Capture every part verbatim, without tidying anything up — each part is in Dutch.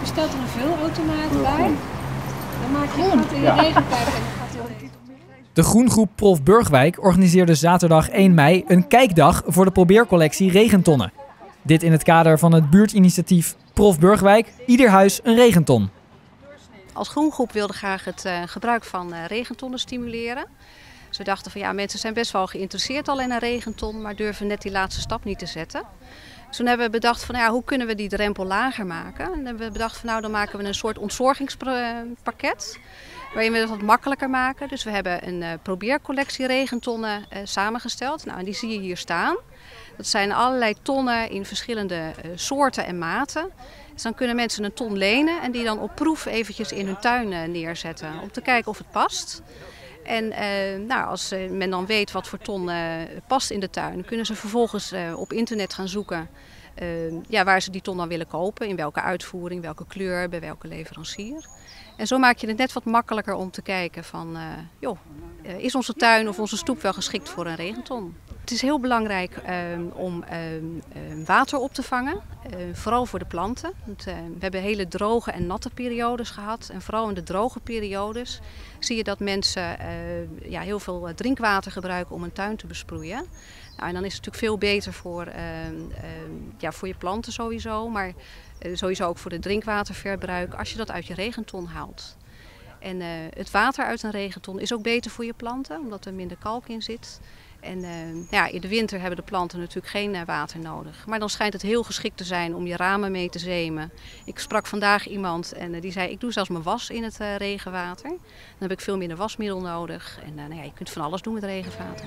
stelt er een vulautomaat bij. Dan maak je een gat in je regenpijp en dan gaat hij erin. De Groengroep Prof Burgwijk organiseerde zaterdag één mei een kijkdag voor de probeercollectie regentonnen. Dit in het kader van het buurtinitiatief Prof Burgwijk, ieder huis een regenton. Als Groengroep wilden graag het uh, gebruik van uh, regentonnen stimuleren. Dus we dachten van ja, mensen zijn best wel geïnteresseerd al in een regenton, maar durven net die laatste stap niet te zetten. Dus toen hebben we bedacht van ja, hoe kunnen we die drempel lager maken? En dan hebben we bedacht van nou, dan maken we een soort ontzorgingspakket. Waarin we het wat makkelijker maken. Dus we hebben een uh, probeercollectie regentonnen uh, samengesteld. Nou, en die zie je hier staan. Dat zijn allerlei tonnen in verschillende uh, soorten en maten. Dus dan kunnen mensen een ton lenen en die dan op proef eventjes in hun tuin uh, neerzetten. Om te kijken of het past. En uh, nou, als uh, men dan weet wat voor ton uh, past in de tuin, kunnen ze vervolgens uh, op internet gaan zoeken uh, ja, waar ze die ton dan willen kopen. In welke uitvoering, welke kleur, bij welke leverancier. En zo maak je het net wat makkelijker om te kijken van, uh, joh, uh, is onze tuin of onze stoep wel geschikt voor een regenton? Het is heel belangrijk uh, om uh, uh, water op te vangen, uh, vooral voor de planten. Want, uh, we hebben hele droge en natte periodes gehad. En vooral in de droge periodes zie je dat mensen uh, ja, heel veel drinkwater gebruiken om een tuin te besproeien. Nou, en dan is het natuurlijk veel beter voor, uh, uh, ja, voor je planten sowieso, maar uh, sowieso ook voor het drinkwaterverbruik als je dat uit je regenton haalt. En uh, het water uit een regenton is ook beter voor je planten, omdat er minder kalk in zit. En uh, ja, in de winter hebben de planten natuurlijk geen uh, water nodig. Maar dan schijnt het heel geschikt te zijn om je ramen mee te zemen. Ik sprak vandaag iemand en uh, die zei, ik doe zelfs mijn was in het uh, regenwater. Dan heb ik veel minder wasmiddel nodig. En uh, nou ja, je kunt van alles doen met regenwater.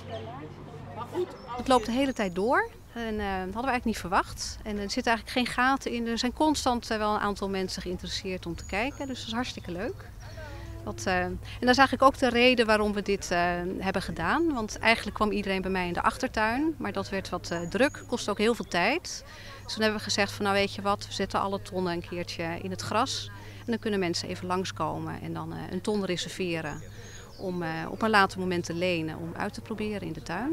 Het loopt de hele tijd door. En, uh, dat hadden we eigenlijk niet verwacht. En er zitten eigenlijk geen gaten in. Er zijn constant uh, wel een aantal mensen geïnteresseerd om te kijken. Dus dat is hartstikke leuk. Dat, uh, en dat is eigenlijk ook de reden waarom we dit uh, hebben gedaan. Want eigenlijk kwam iedereen bij mij in de achtertuin. Maar dat werd wat uh, druk, kostte ook heel veel tijd. Dus toen hebben we gezegd van nou weet je wat, we zetten alle tonnen een keertje in het gras. En dan kunnen mensen even langskomen en dan uh, een ton reserveren. Om uh, op een later moment te lenen om uit te proberen in de tuin.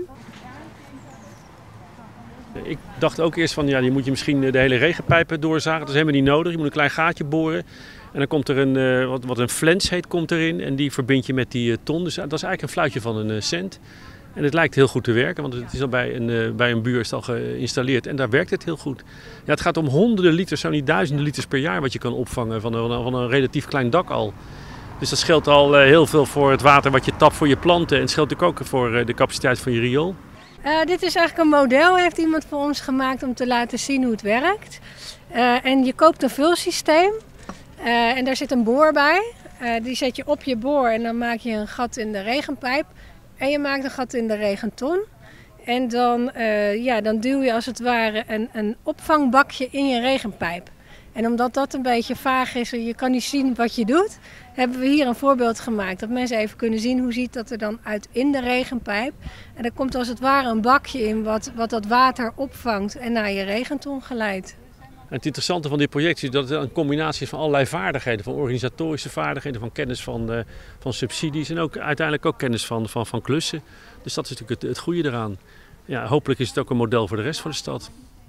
Ik dacht ook eerst van ja, die moet je misschien de hele regenpijpen doorzagen. Dat is helemaal niet nodig. Je moet een klein gaatje boren. En dan komt er een, uh, wat, wat een flens heet, komt erin. En die verbind je met die uh, ton. Dus dat is eigenlijk een fluitje van een uh, cent. En het lijkt heel goed te werken, want het is al bij een, uh, bij een buur is het al geïnstalleerd. En daar werkt het heel goed. Ja, het gaat om honderden liters, zo niet duizenden liters per jaar wat je kan opvangen van een, van een relatief klein dak al. Dus dat scheelt al uh, heel veel voor het water wat je tapt voor je planten. En het scheelt natuurlijk ook voor uh, de capaciteit van je riool. Uh, dit is eigenlijk een model, heeft iemand voor ons gemaakt om te laten zien hoe het werkt. Uh, en je koopt een vulsysteem uh, en daar zit een boor bij. Uh, die zet je op je boor en dan maak je een gat in de regenpijp. En je maakt een gat in de regenton. En dan, uh, ja, dan duw je als het ware een, een opvangbakje in je regenpijp. En omdat dat een beetje vaag is en je kan niet zien wat je doet, hebben we hier een voorbeeld gemaakt. Dat mensen even kunnen zien hoe ziet dat er dan uit in de regenpijp. En er komt als het ware een bakje in wat, wat dat water opvangt en naar je regenton geleidt. En het interessante van dit project is dat het een combinatie is van allerlei vaardigheden. Van organisatorische vaardigheden, van kennis van, uh, van subsidies en ook uiteindelijk ook kennis van, van, van klussen. Dus dat is natuurlijk het, het goede eraan. Ja, hopelijk is het ook een model voor de rest van de stad.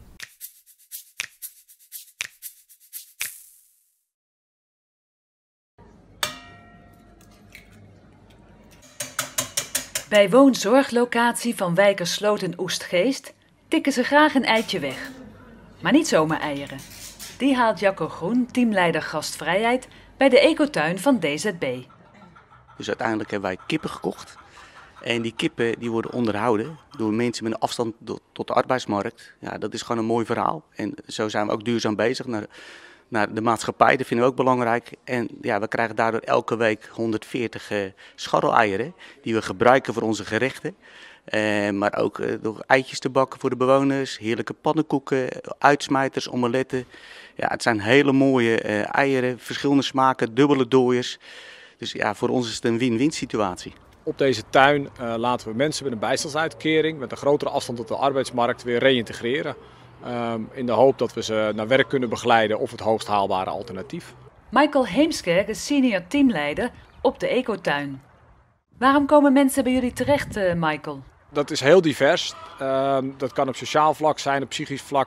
Bij woonzorglocatie van Wijkersloot in Oestgeest tikken ze graag een eitje weg. Maar niet zomaar eieren. Die haalt Jacco Groen, teamleider gastvrijheid, bij de ecotuin van D Z B. Dus uiteindelijk hebben wij kippen gekocht. En die kippen die worden onderhouden door mensen met een afstand tot de arbeidsmarkt. Ja, dat is gewoon een mooi verhaal. En zo zijn we ook duurzaam bezig naar, naar de maatschappij. Dat vinden we ook belangrijk. En ja, we krijgen daardoor elke week honderdveertig uh, scharreleieren die we gebruiken voor onze gerechten. Uh, maar ook uh, door eitjes te bakken voor de bewoners, heerlijke pannenkoeken, uitsmijters, omeletten. Ja, het zijn hele mooie uh, eieren, verschillende smaken, dubbele dooiers. Dus ja, voor ons is het een win-win situatie. Op deze tuin uh, laten we mensen met een bijstandsuitkering met een grotere afstand tot de arbeidsmarkt weer reïntegreren. Um, in de hoop dat we ze naar werk kunnen begeleiden of het hoogst haalbare alternatief. Michael Heemskerk is senior teamleider op de ecotuin. Waarom komen mensen bij jullie terecht, uh, Michael? Dat is heel divers. Uh, dat kan op sociaal vlak zijn, op psychisch vlak.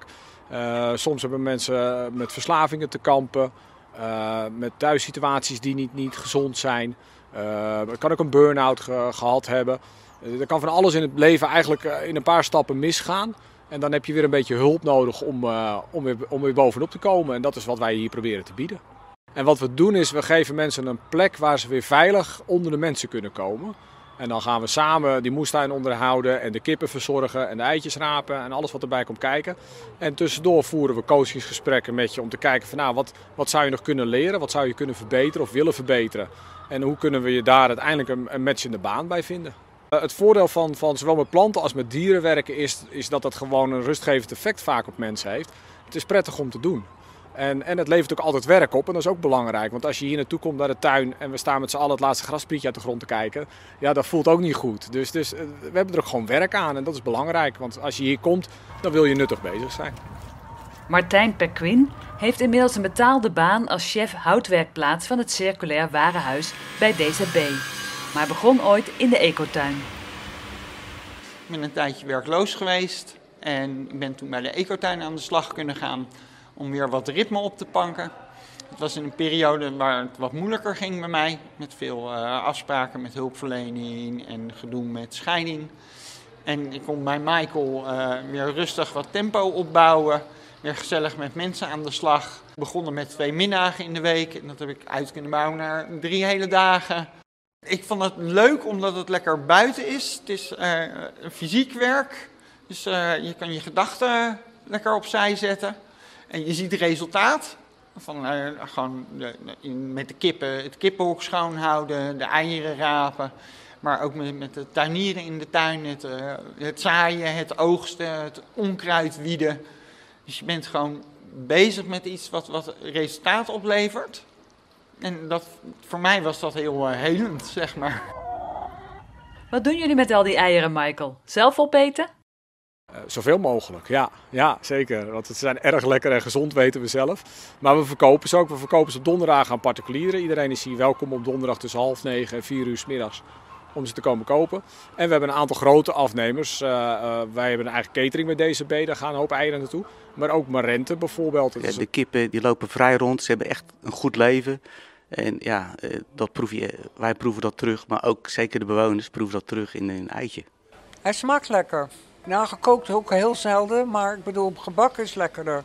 Uh, soms hebben mensen met verslavingen te kampen, uh, met thuissituaties die niet, niet gezond zijn. Uh, het kan ook een burn-out ge gehad hebben. Uh, er kan van alles in het leven eigenlijk uh, in een paar stappen misgaan. En dan heb je weer een beetje hulp nodig om, uh, om, weer, om weer bovenop te komen. En dat is wat wij hier proberen te bieden. En wat we doen is, we geven mensen een plek waar ze weer veilig onder de mensen kunnen komen. En dan gaan we samen die moestuin onderhouden en de kippen verzorgen en de eitjes rapen en alles wat erbij komt kijken. En tussendoor voeren we coachingsgesprekken met je om te kijken van nou, wat, wat zou je nog kunnen leren, wat zou je kunnen verbeteren of willen verbeteren. En hoe kunnen we je daar uiteindelijk een, een match in de baan bij vinden. Uh, het voordeel van, van zowel met planten als met dieren werken is, is dat het gewoon een rustgevend effect vaak op mensen heeft. Het is prettig om te doen. En, en het levert ook altijd werk op en dat is ook belangrijk. Want als je hier naartoe komt naar de tuin en we staan met z'n allen het laatste grasprietje uit de grond te kijken. Ja, dat voelt ook niet goed. Dus, dus we hebben er ook gewoon werk aan en dat is belangrijk. Want als je hier komt, dan wil je nuttig bezig zijn. Martijn Perquin heeft inmiddels een betaalde baan als chef houtwerkplaats van het Circulair Warenhuis bij D Z B. Maar begon ooit in de ecotuin. Ik ben een tijdje werkloos geweest en ik ben toen bij de ecotuin aan de slag kunnen gaan om weer wat ritme op te panken. Het was in een periode waar het wat moeilijker ging bij mij, met veel uh, afspraken met hulpverlening en gedoe met scheiding. En ik kon bij Michael uh, weer rustig wat tempo opbouwen, weer gezellig met mensen aan de slag. We begonnen met twee middagen in de week en dat heb ik uit kunnen bouwen naar drie hele dagen. Ik vond het leuk omdat het lekker buiten is. Het is uh, fysiek werk, dus uh, je kan je gedachten lekker opzij zetten. En je ziet het resultaat van uh, gewoon de, de, met de kippen, het kippenhok schoonhouden, de eieren rapen. Maar ook met, met de tuinieren in de tuin, het, uh, het zaaien, het oogsten, het onkruid wieden. Dus je bent gewoon bezig met iets wat, wat resultaat oplevert. En dat, voor mij was dat heel uh, helend, zeg maar. Wat doen jullie met al die eieren, Michael? Zelf opeten? Uh, zoveel mogelijk, ja. Ja, zeker. Want ze zijn erg lekker en gezond, weten we zelf. Maar we verkopen ze ook. We verkopen ze op donderdag aan particulieren. Iedereen is hier welkom op donderdag tussen half negen en vier uur 's middags om ze te komen kopen. En we hebben een aantal grote afnemers. Uh, uh, wij hebben een eigen catering met D Z B, daar gaan een hoop eieren naartoe. Maar ook Marente bijvoorbeeld. Ja, de kippen die lopen vrij rond, ze hebben echt een goed leven. En ja, dat proef je, wij proeven dat terug, maar ook zeker de bewoners proeven dat terug in een eitje. Hij smaakt lekker. Nou, gekookt ook heel zelden, maar ik bedoel, gebakken is lekkerder.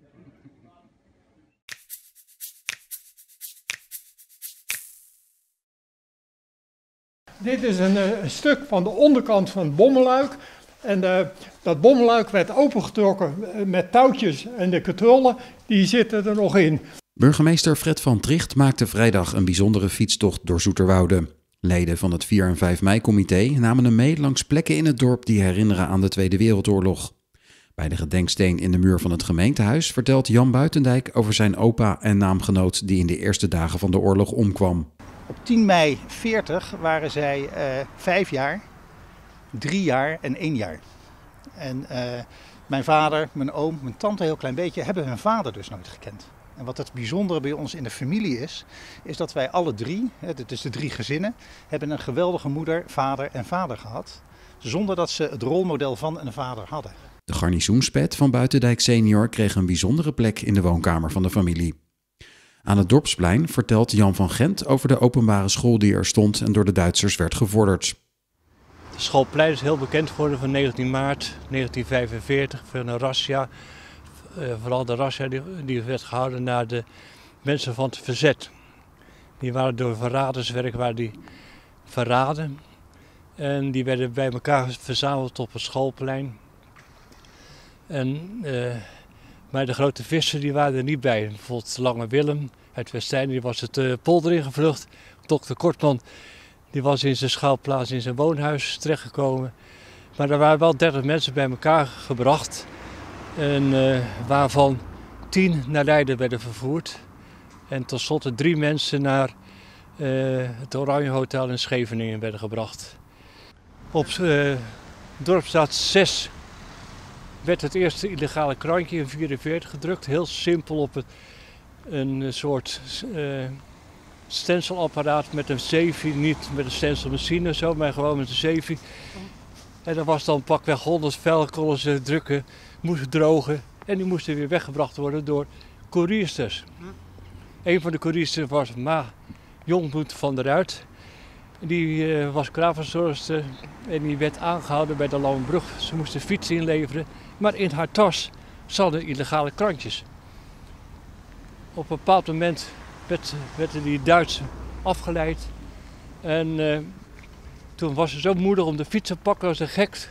Dit is een, een stuk van de onderkant van het bommeluik. En uh, dat bommeluik werd opengetrokken met touwtjes en de katrollen, die zitten er nog in. Burgemeester Fred van Tricht maakte vrijdag een bijzondere fietstocht door Zoeterwoude. Leden van het vier en vijf mei-comité namen hem mee langs plekken in het dorp die herinneren aan de Tweede Wereldoorlog. Bij de gedenksteen in de muur van het gemeentehuis vertelt Jan Buitendijk over zijn opa en naamgenoot die in de eerste dagen van de oorlog omkwam. Op tien mei veertig waren zij uh, vijf jaar, drie jaar en één jaar. En uh, mijn vader, mijn oom, mijn tante een heel klein beetje hebben hun vader dus nooit gekend. En wat het bijzondere bij ons in de familie is, is dat wij alle drie, het is de drie gezinnen, hebben een geweldige moeder, vader en vader gehad. Zonder dat ze het rolmodel van een vader hadden. De garnizoenspet van Buitendijk senior kreeg een bijzondere plek in de woonkamer van de familie. Aan het Dorpsplein vertelt Jan van Gent over de openbare school die er stond en door de Duitsers werd gevorderd. Het schoolplein is heel bekend geworden van negentien maart negentien vijfenveertig, van een razzia. Uh, vooral de razzia die, die werd gehouden naar de mensen van het verzet. Die waren door verraderswerk waren die verraden. En die werden bij elkaar verzameld op het schoolplein. En, uh, maar de grote vissen die waren er niet bij. Bijvoorbeeld Lange Willem uit Westijn, die was het uh, polder ingevlucht. dokter Kortman die was in zijn schuilplaats in zijn woonhuis terechtgekomen. Maar er waren wel dertig mensen bij elkaar gebracht. En, uh, waarvan tien naar Leiden werden vervoerd. En tot slot drie mensen naar uh, het Oranje Hotel in Scheveningen werden gebracht. Op uh, Dorpsstraat zes werd het eerste illegale krantje in vierenveertig gedrukt. Heel simpel op het, een soort uh, stencilapparaat met een zeefie. Niet met een stencilmachine zo, maar gewoon met een zeefie. En dat was dan pakweg honderd vel, konden ze drukken, moesten drogen. En die moesten weer weggebracht worden door koeriersters. Een van de koeriersters was Ma Jongbloed van der Ruit. Die uh, was kraamverzorgster en die werd aangehouden bij de Lauwenbrug. Ze moesten fietsen inleveren, maar in haar tas zaten illegale krantjes. Op een bepaald moment werd, werden die Duitsers afgeleid. En uh, toen was ze zo moedig om de fiets te pakken als een gek.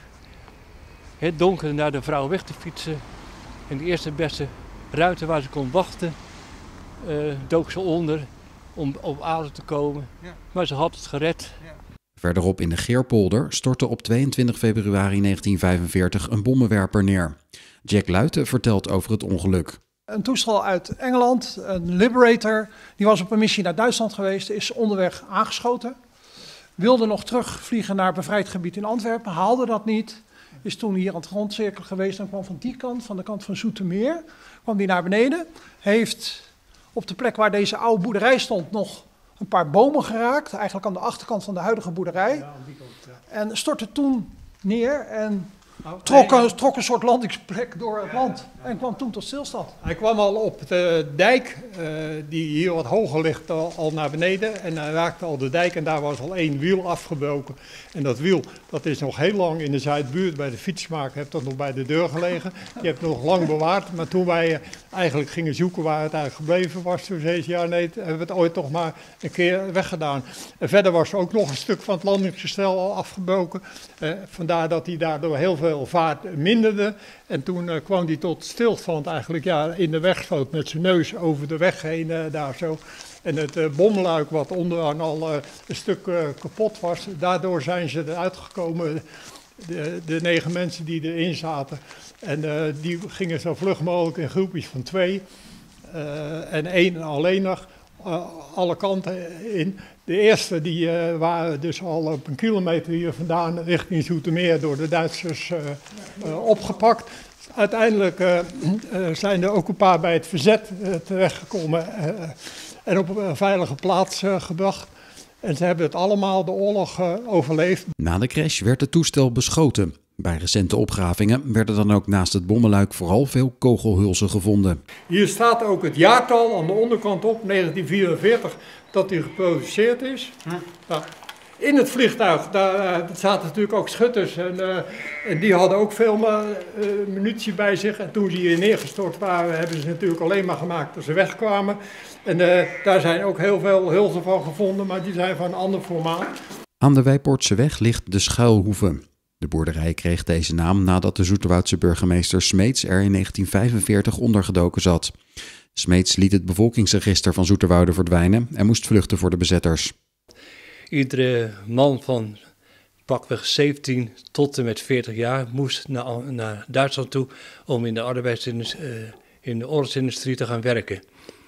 Het donker naar de vrouw weg te fietsen. En de eerste beste ruimte waar ze kon wachten, uh, dook ze onder om op adem te komen. Ja. Maar ze had het gered. Ja. Verderop in de Geerpolder stortte op tweeëntwintig februari negentien vijfenveertig een bommenwerper neer. Jack Luiten vertelt over het ongeluk. Een toestel uit Engeland, een Liberator, die was op een missie naar Duitsland geweest, is onderweg aangeschoten. Wilde nog terugvliegen naar bevrijd gebied in Antwerpen, haalde dat niet. Is toen hier aan het grondcirkelen geweest en kwam van die kant, van de kant van Zoetermeer, kwam die naar beneden. Heeft op de plek waar deze oude boerderij stond nog een paar bomen geraakt, eigenlijk aan de achterkant van de huidige boerderij. Ja, aan die kant, ja. En stortte toen neer en trok een, trok een soort landingsplek door het land en kwam toen tot stilstand. Hij kwam al op de dijk, uh, die hier wat hoger ligt, al, al naar beneden. En hij raakte al de dijk en daar was al één wiel afgebroken. En dat wiel, dat is nog heel lang in de Zuidbuurt bij de fietsmaker, heeft dat nog bij de deur gelegen. Die heeft nog lang bewaard. Maar toen wij eigenlijk gingen zoeken waar het eigenlijk gebleven was, toen zei ze, ja nee, hebben we het ooit toch maar een keer weggedaan. En verder was er ook nog een stuk van het landingsgestel al afgebroken. Uh, vandaar dat hij daardoor heel veel vaart minderde. En toen uh, kwam hij tot stilstand eigenlijk ja, in de weg schoot met zijn neus over de weg heen uh, daar zo. En het uh, bomluik wat onderaan al uh, een stuk uh, kapot was, daardoor zijn ze eruit gekomen, de, de negen mensen die erin zaten. En uh, die gingen zo vlug mogelijk in groepjes van twee uh, en één alleen nog uh, alle kanten in. De eerste die uh, waren dus al op een kilometer hier vandaan richting Zoetermeer door de Duitsers uh, uh, opgepakt. Uiteindelijk uh, uh, zijn er ook een paar bij het verzet uh, terechtgekomen uh, en op een veilige plaats uh, gebracht. En ze hebben het allemaal de oorlog uh, overleefd. Na de crash werd het toestel beschoten. Bij recente opgravingen werden dan ook naast het bommenluik vooral veel kogelhulzen gevonden. Hier staat ook het jaartal aan de onderkant op, negentien vierenveertig, dat die geproduceerd is. Hm. Nou, in het vliegtuig daar uh, zaten natuurlijk ook schutters en, uh, en die hadden ook veel uh, munitie bij zich. En toen ze hier neergestort waren, hebben ze natuurlijk alleen maar gemaakt dat ze wegkwamen. En uh, daar zijn ook heel veel hulzen van gevonden, maar die zijn van een ander formaat. Aan de Weipoortseweg ligt de Schuilhoeve. De boerderij kreeg deze naam nadat de Zoeterwoudse burgemeester Smeets er in negentien vijfenveertig ondergedoken zat. Smeets liet het bevolkingsregister van Zoeterwoude verdwijnen en moest vluchten voor de bezetters. Iedere man van pakweg zeventien tot en met veertig jaar moest naar, naar Duitsland toe om in de arbeidsindustrie, uh, in de oorlogsindustrie te gaan werken.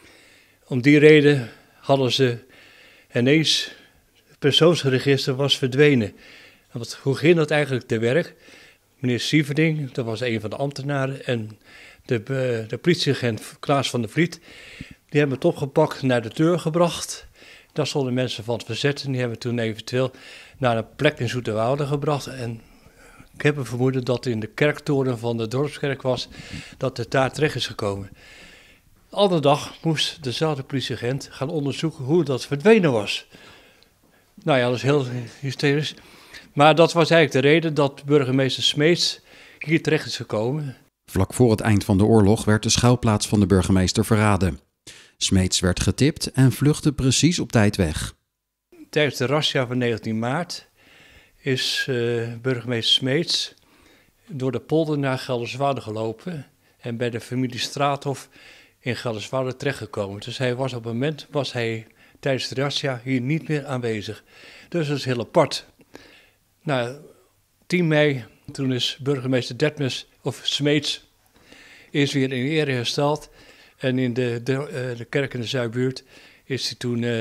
Om die reden hadden ze ineens, het persoonsregister was verdwenen. Want hoe ging dat eigenlijk te werk? Meneer Sieverding, dat was een van de ambtenaren, en de, de politieagent Klaas van der Vliet, die hebben het opgepakt, naar de deur gebracht. Daar stonden mensen van het verzet en die hebben toen eventueel naar een plek in Zoeterwoude gebracht. En ik heb een vermoeden dat het in de kerktoren van de dorpskerk was, dat het daar terecht is gekomen. De andere dag moest dezelfde politieagent gaan onderzoeken hoe dat verdwenen was. Nou ja, dat is heel hysterisch. Maar dat was eigenlijk de reden dat burgemeester Smeets hier terecht is gekomen. Vlak voor het eind van de oorlog werd de schuilplaats van de burgemeester verraden. Smeets werd getipt en vluchtte precies op tijd weg. Tijdens de razzia van negentien maart is uh, burgemeester Smeets door de polder naar Gelderswoude gelopen en bij de familie Straathof in Gelderswoude terechtgekomen. Dus hij was op het moment was hij tijdens de razzia hier niet meer aanwezig. Dus dat is heel apart. Nou, tien mei, toen is burgemeester Detmers, of Smeets, is weer in ere hersteld. En in de, de, uh, de kerk in de Zuidbuurt is hij toen uh,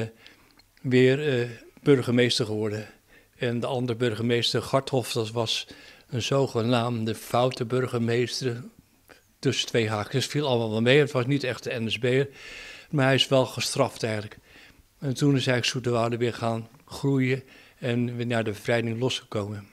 weer uh, burgemeester geworden. En de andere burgemeester, Garthof, dat was een zogenaamde foute burgemeester. Tussen twee haakjes, viel allemaal wel mee. Het was niet echt de N S B'er, maar hij is wel gestraft eigenlijk. En toen is eigenlijk Zoeterwoude weer gaan groeien en weer naar de bevrijding losgekomen.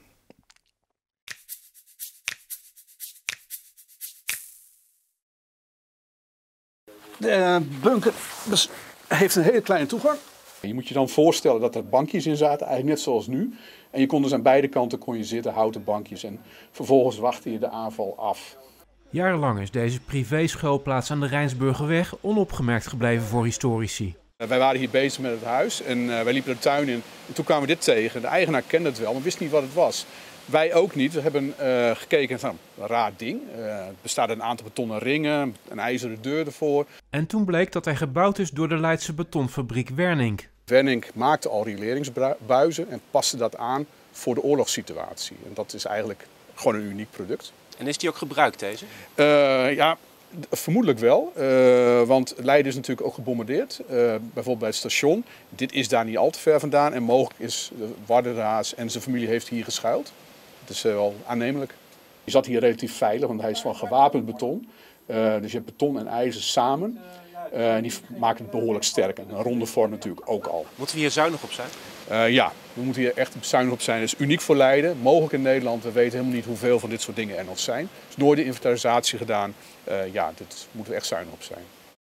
De bunker heeft een hele kleine toegang. Je moet je dan voorstellen dat er bankjes in zaten, eigenlijk net zoals nu. En je kon dus aan beide kanten kon je zitten, houten bankjes. En vervolgens wachtte je de aanval af. Jarenlang is deze privé-schuilplaats aan de Rijnsburgerweg onopgemerkt gebleven voor historici. Wij waren hier bezig met het huis en uh, wij liepen de tuin in. En toen kwamen we dit tegen. De eigenaar kende het wel, maar wist niet wat het was. Wij ook niet. We hebben uh, gekeken van een raar ding. Uh, er bestaat een aantal betonnen ringen, een ijzeren deur ervoor. En toen bleek dat hij gebouwd is door de Leidse betonfabriek Wernink. Wernink maakte al rioleringsbuizen en paste dat aan voor de oorlogssituatie. En dat is eigenlijk gewoon een uniek product. En is die ook gebruikt, deze? Uh, ja, vermoedelijk wel. Uh, want Leiden is natuurlijk ook gebombardeerd. Uh, bijvoorbeeld bij het station. Dit is daar niet al te ver vandaan. En mogelijk is Wardenraas en zijn familie heeft hier geschuild. Dat is uh, wel aannemelijk. Je zat hier relatief veilig, want hij is van gewapend beton. Uh, dus je hebt beton en ijzer samen. Uh, en die maken het behoorlijk sterk. En een ronde vorm natuurlijk ook al. Moeten we hier zuinig op zijn? Uh, ja, we moeten hier echt zuinig op zijn. Dat is uniek voor Leiden, mogelijk in Nederland. We weten helemaal niet hoeveel van dit soort dingen er nog zijn. Er is nooit de inventarisatie gedaan. Uh, ja, daar moeten we echt zuinig op zijn.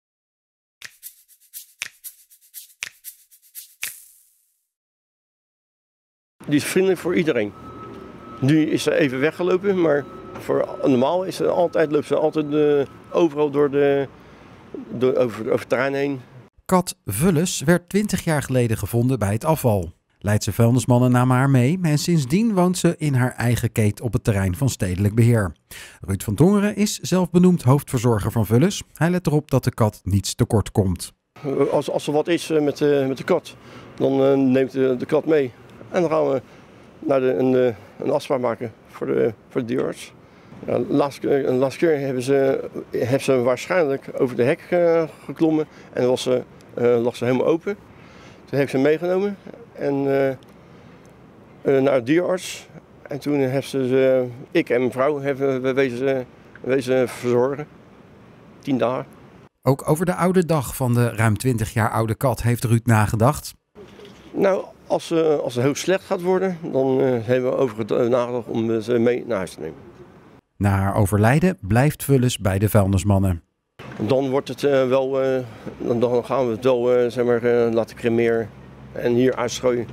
Die is vriendelijk voor iedereen. Nu is ze even weggelopen, maar voor, normaal is ze altijd, loopt ze altijd uh, overal door de, door, over, over het terrein heen. Kat Vulles werd twintig jaar geleden gevonden bij het afval. Leidse vuilnismannen namen haar mee en sindsdien woont ze in haar eigen keet op het terrein van Stedelijk Beheer. Ruud van Tongeren is zelfbenoemd hoofdverzorger van Vulles. Hij let erop dat de kat niets tekort komt. Als, als er wat is met de, met de kat, dan uh, neemt de, de kat mee. En dan gaan we naar de, een, een afspraak maken voor de, voor de dierarts. Ja, laatste, een laatste keer hebben ze, hebben ze waarschijnlijk over de hek uh, geklommen en dan was ze, uh, lag ze helemaal open. Toen heeft ze hem meegenomen en, uh, uh, naar de dierarts. En toen hebben ze, uh, ik en mijn vrouw hebben we wezen, wezen verzorgen. Tien dagen. Ook over de oude dag van de ruim twintig jaar oude kat heeft Ruud nagedacht. Nou, als, uh, als het heel slecht gaat worden, dan uh, hebben we over nagedacht om ze mee naar huis te nemen. Na haar overlijden blijft Vulles bij de vuilnismannen. Dan wordt het uh, wel, uh, dan, dan gaan we het wel uh, zeg maar, uh, laten cremeren en hier uitstrooien.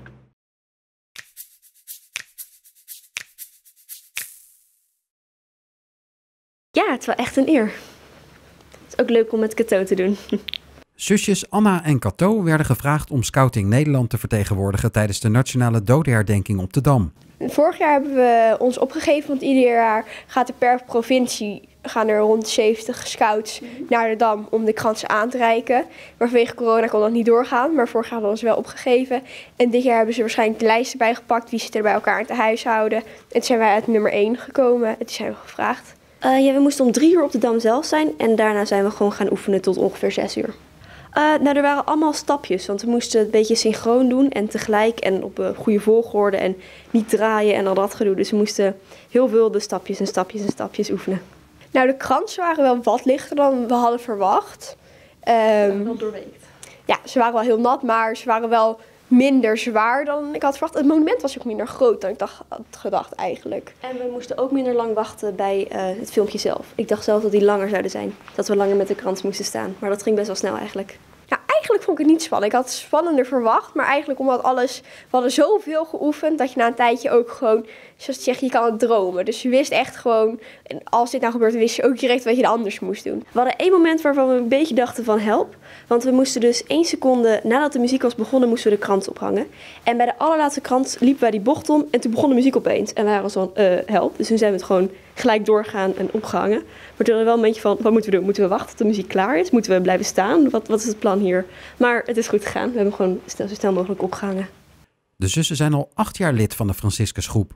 Ja, het is wel echt een eer. Het is ook leuk om met Cato te doen. Zusjes Anna en Cato werden gevraagd om Scouting Nederland te vertegenwoordigen tijdens de nationale dodenherdenking op de Dam. Vorig jaar hebben we ons opgegeven, want ieder jaar gaat er per provincie gaan er rond zeventig scouts naar de Dam om de kransen aan te reiken. Maar vanwege corona kon dat niet doorgaan, maar vorig jaar hadden we ons wel opgegeven. En dit jaar hebben ze waarschijnlijk de lijsten bijgepakt, wie zit er bij elkaar in te huishouden. En toen zijn wij uit nummer één gekomen en toen zijn we gevraagd. Uh, ja, we moesten om drie uur op de Dam zelf zijn en daarna zijn we gewoon gaan oefenen tot ongeveer zes uur. Uh, nou, er waren allemaal stapjes, want we moesten het een beetje synchroon doen en tegelijk en op een goede volgorde en niet draaien en al dat gedoe. Dus we moesten heel veel de stapjes en stapjes en stapjes oefenen. Nou, de kransen waren wel wat lichter dan we hadden verwacht. Um, ja, wel doorweekt. Ja, ze waren wel heel nat, maar ze waren wel minder zwaar dan ik had verwacht. Het monument was ook minder groot dan ik dacht, had gedacht eigenlijk. En we moesten ook minder lang wachten bij uh, het filmpje zelf. Ik dacht zelf dat die langer zouden zijn. Dat we langer met de krans moesten staan. Maar dat ging best wel snel eigenlijk. Nou, eigenlijk vond ik het niet spannend. Ik had het spannender verwacht. Maar eigenlijk omdat alles... We hadden zoveel geoefend dat je na een tijdje ook gewoon... Zoals je zegt, je kan het dromen. Dus je wist echt gewoon... En als dit nou gebeurde, wist je ook direct wat je anders moest doen. We hadden één moment waarvan we een beetje dachten van help. Want we moesten dus één seconde nadat de muziek was begonnen, moesten we de krant ophangen. En bij de allerlaatste krant liepen wij die bocht om en toen begon de muziek opeens. En wij waren zo van, uh, help. Dus toen zijn we het gewoon gelijk doorgaan en opgehangen. Maar toen hadden we wel een beetje van, wat moeten we doen? Moeten we wachten tot de muziek klaar is? Moeten we blijven staan? Wat, wat is het plan hier? Maar het is goed gegaan. We hebben hem gewoon snel, zo snel mogelijk opgehangen. De zussen zijn al acht jaar lid van de Franciscusgroep.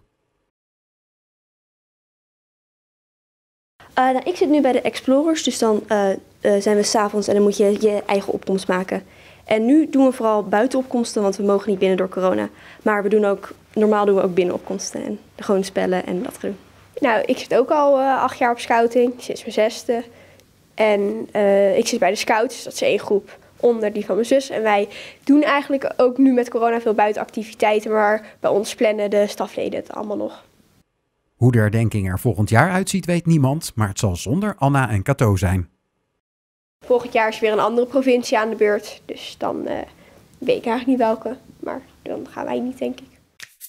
Uh, nou, ik zit nu bij de Explorers, dus dan uh, uh, zijn we 's avonds en dan moet je je eigen opkomst maken. En nu doen we vooral buitenopkomsten, want we mogen niet binnen door corona. Maar we doen ook, normaal doen we ook binnenopkomsten en gewoon spellen en dat doen. Nou, ik zit ook al uh, acht jaar op scouting, sinds mijn zesde. En uh, ik zit bij de scouts, dat is één groep onder die van mijn zus. En wij doen eigenlijk ook nu met corona veel buitenactiviteiten, maar bij ons plannen de stafleden het allemaal nog. Hoe de herdenking er volgend jaar uitziet weet niemand, maar het zal zonder Anna en Cato zijn. Volgend jaar is weer een andere provincie aan de beurt. Dus dan uh, weet ik eigenlijk niet welke. Maar dan gaan wij niet, denk ik.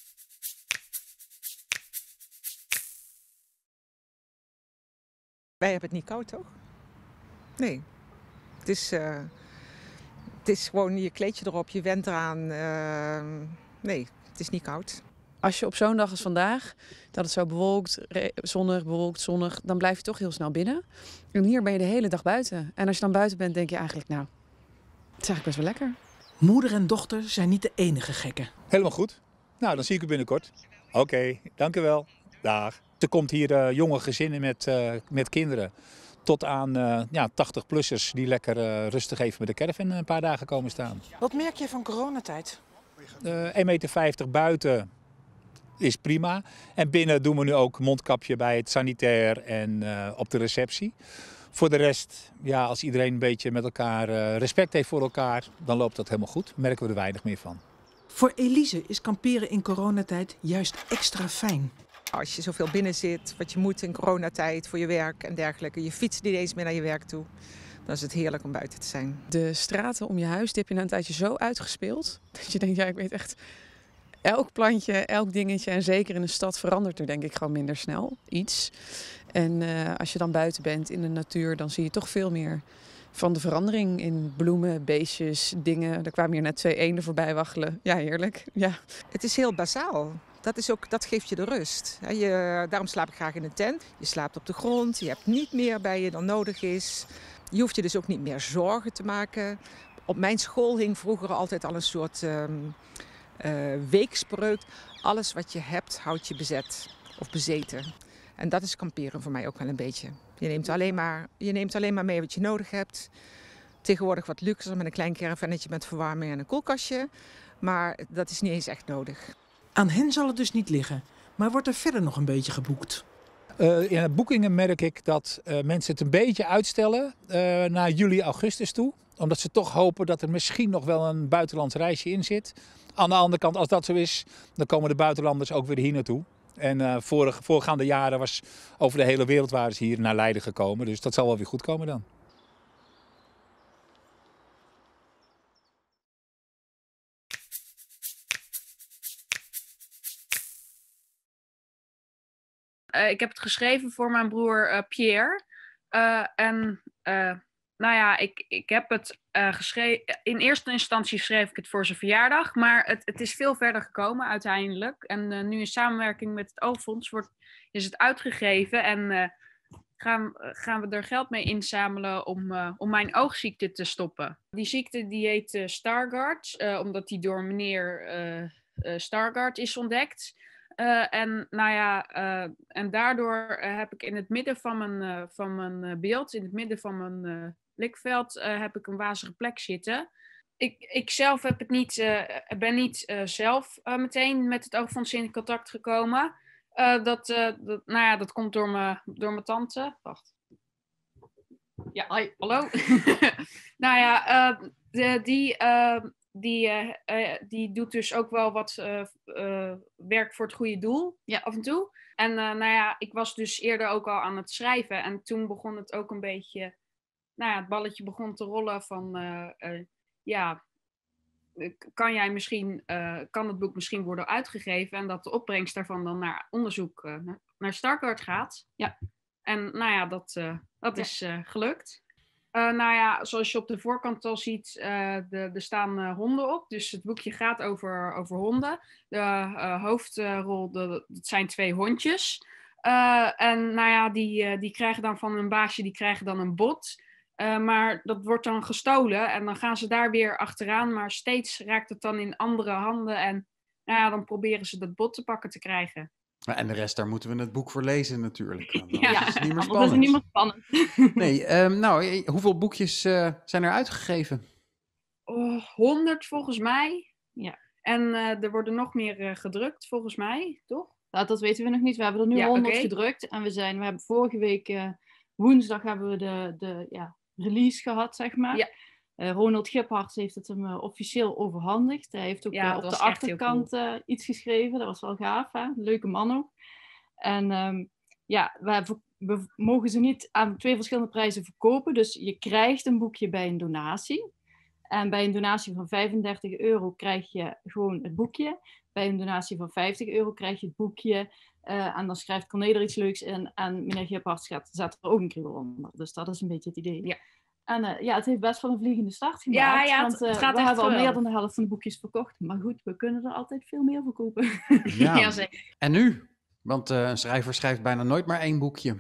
Wij hebben het niet koud, toch? Nee. Het is, uh, het is gewoon je kleedje erop, je went eraan. Uh, nee, het is niet koud. Als je op zo'n dag als vandaag, dat het zo bewolkt, zonnig, bewolkt, zonnig, dan blijf je toch heel snel binnen. En hier ben je de hele dag buiten. En als je dan buiten bent, denk je eigenlijk, nou, het is eigenlijk best wel lekker. Moeder en dochter zijn niet de enige gekken. Helemaal goed. Nou, dan zie ik u binnenkort. Oké, okay, dank u wel. Dag. Er komt hier uh, jonge gezinnen met, uh, met kinderen. Tot aan uh, ja, tachtig-plussers die lekker uh, rustig even met de caravan een paar dagen komen staan. Wat merk je van coronatijd? Uh, één komma vijftig meter buiten is prima. En binnen doen we nu ook mondkapje bij het sanitair en uh, op de receptie. Voor de rest, ja, als iedereen een beetje met elkaar uh, respect heeft voor elkaar, dan loopt dat helemaal goed. Merken we er weinig meer van. Voor Elise is kamperen in coronatijd juist extra fijn. Als je zoveel binnen zit, wat je moet in coronatijd voor je werk en dergelijke. Je fietst niet eens meer naar je werk toe. Dan is het heerlijk om buiten te zijn. De straten om je huis, die heb je na een tijdje zo uitgespeeld. Dat je denkt, ja, ik weet echt, elk plantje, elk dingetje. En zeker in een stad verandert er denk ik gewoon minder snel iets. En uh, als je dan buiten bent in de natuur, dan zie je toch veel meer van de verandering in bloemen, beestjes, dingen. Er kwamen hier net twee eenden voorbij waggelen. Ja, heerlijk. Ja. Het is heel basaal. Dat, is ook, dat geeft je de rust. Je, daarom slaap ik graag in een tent. Je slaapt op de grond, je hebt niet meer bij je dan nodig is. Je hoeft je dus ook niet meer zorgen te maken. Op mijn school hing vroeger altijd al een soort um, uh, weekspreuk. Alles wat je hebt, houdt je bezet of bezeten. En dat is kamperen voor mij ook wel een beetje. Je neemt alleen maar, je neemt alleen maar mee wat je nodig hebt. Tegenwoordig wat luxer met een klein caravannetje met verwarming en een koelkastje. Maar dat is niet eens echt nodig. Aan hen zal het dus niet liggen, maar wordt er verder nog een beetje geboekt? Uh, in boekingen merk ik dat uh, mensen het een beetje uitstellen uh, naar juli, augustus toe. Omdat ze toch hopen dat er misschien nog wel een buitenlands reisje in zit. Aan de andere kant, als dat zo is, dan komen de buitenlanders ook weer hier naartoe. En uh, vorige, voorgaande jaren was over de hele wereld waren ze hier naar Leiden gekomen. Dus dat zal wel weer goed komen dan. Uh, ik heb het geschreven voor mijn broer uh, Pierre. Uh, en uh, nou ja, ik, ik heb het uh, geschreven. In eerste instantie schreef ik het voor zijn verjaardag. Maar het, het is veel verder gekomen uiteindelijk. En uh, nu in samenwerking met het Oogfonds wordt, is het uitgegeven. En uh, gaan, gaan we er geld mee inzamelen om, uh, om mijn oogziekte te stoppen. Die ziekte die heet uh, Stargardt. Uh, omdat die door meneer uh, uh, Stargardt is ontdekt. Uh, en, nou ja, uh, en daardoor uh, heb ik in het midden van mijn, uh, van mijn uh, beeld, in het midden van mijn uh, blikveld, uh, heb ik een wazige plek zitten. Ik, ik zelf heb het niet, uh, ben niet uh, zelf uh, meteen met het Oogfonds in contact gekomen. Uh, dat, uh, dat, nou ja, dat komt door mijn door mijn tante. Wacht. Ja, hi, hallo. nou ja, uh, de, die... Uh, Die, uh, uh, die doet dus ook wel wat uh, uh, werk voor het goede doel, ja, af en toe. En uh, nou ja, ik was dus eerder ook al aan het schrijven. En toen begon het ook een beetje... Nou ja, het balletje begon te rollen van... Uh, uh, ja, kan jij misschien... Uh, kan het boek misschien worden uitgegeven... en dat de opbrengst daarvan dan naar onderzoek... Uh, naar Stargardt gaat. Ja. En nou ja, dat, uh, dat ja. is uh, gelukt. Uh, nou ja, zoals je op de voorkant al ziet, uh, de, er staan uh, honden op. Dus het boekje gaat over, over honden. De uh, hoofdrol, de, dat zijn twee hondjes. Uh, en nou ja, die, uh, die krijgen dan van hun baasje, die krijgen dan een bot. Uh, maar dat wordt dan gestolen en dan gaan ze daar weer achteraan. Maar steeds raakt het dan in andere handen. En nou ja, dan proberen ze dat bot te pakken te krijgen. En de rest, daar moeten we het boek voor lezen natuurlijk. Dan ja, is het niet meer spannend. Dat is niet meer spannend. nee, um, nou, hoeveel boekjes uh, zijn er uitgegeven? Oh, honderd volgens mij. Ja. En uh, er worden nog meer uh, gedrukt volgens mij, toch? Nou, dat weten we nog niet. We hebben er nu ja, honderd okay. gedrukt. En we, zijn, we hebben vorige week uh, woensdag hebben we de, de ja, release gehad, zeg maar. Ja. Uh, Ronald Gipharts heeft het hem uh, officieel overhandigd. Hij heeft ook ja, uh, op de achterkant cool. uh, iets geschreven. Dat was wel gaaf, hè? Leuke man ook. En um, ja, we we mogen ze niet aan twee verschillende prijzen verkopen. Dus je krijgt een boekje bij een donatie. En bij een donatie van vijfendertig euro krijg je gewoon het boekje. Bij een donatie van vijftig euro krijg je het boekje. Uh, en dan schrijft Corné er iets leuks in. En meneer Giphart zet er ook een kriebel onder. Dus dat is een beetje het idee. Ja. En uh, ja, het heeft best wel een vliegende start gemaakt. Ja, ja, want uh, het gaat we echt hebben al wel. meer dan de helft van de boekjes verkocht. Maar goed, we kunnen er altijd veel meer verkopen. Ja. Ja, zeker. En nu? Want uh, een schrijver schrijft bijna nooit maar één boekje.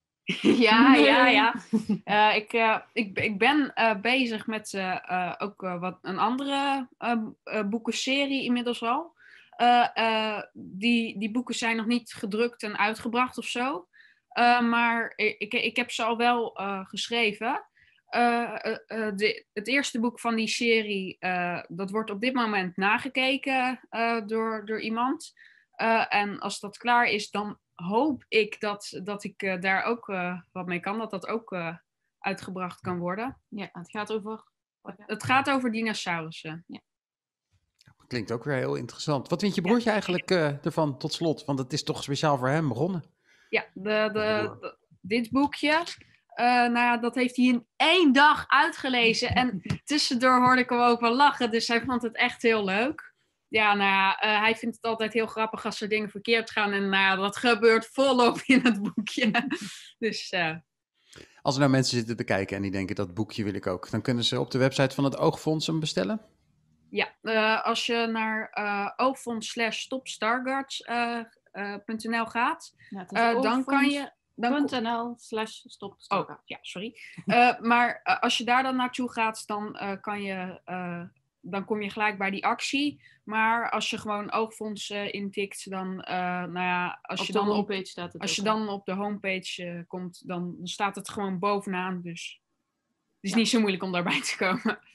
Ja, ja, ja. Uh, ik, uh, ik, ik ben uh, bezig met uh, uh, ook uh, wat een andere uh, uh, boekenserie inmiddels al. Uh, uh, die, die boeken zijn nog niet gedrukt en uitgebracht of zo. Uh, maar ik, ik heb ze al wel uh, geschreven. Uh, uh, uh, de, het eerste boek van die serie, uh, dat wordt op dit moment nagekeken uh, door, door iemand. Uh, en als dat klaar is, dan hoop ik dat, dat ik uh, daar ook uh, wat mee kan. Dat dat ook uh, uitgebracht kan worden. Ja, het gaat over... Het gaat over dinosaurussen. Ja. Klinkt ook weer heel interessant. Wat vindt je broertje ja. eigenlijk uh, ervan tot slot? Want het is toch speciaal voor hem begonnen. Ja, de, de, de, dit boekje, uh, nou ja, dat heeft hij in één dag uitgelezen. En tussendoor hoorde ik hem ook wel lachen. Dus hij vond het echt heel leuk. Ja, nou ja, uh, hij vindt het altijd heel grappig als er dingen verkeerd gaan. En nou ja, dat gebeurt volop in het boekje. Dus... Uh... Als er nou mensen zitten te kijken en die denken, dat boekje wil ik ook. Dan kunnen ze op de website van het Oogfonds hem bestellen? Ja, uh, als je naar uh, oogfonds slash stopstargards punt n l gaat, ja, uh, dan kan je... .nl slash stopstargards. Oh, ja, sorry. uh, maar uh, als je daar dan naartoe gaat, dan uh, kan je... Uh, dan kom je gelijk bij die actie. Maar als je gewoon oogfonds uh, intikt, dan, uh, nou ja, als op je de dan homepage op, staat het als ook je al. dan op de homepage uh, komt, dan staat het gewoon bovenaan. Dus het is ja. niet zo moeilijk om daarbij te komen.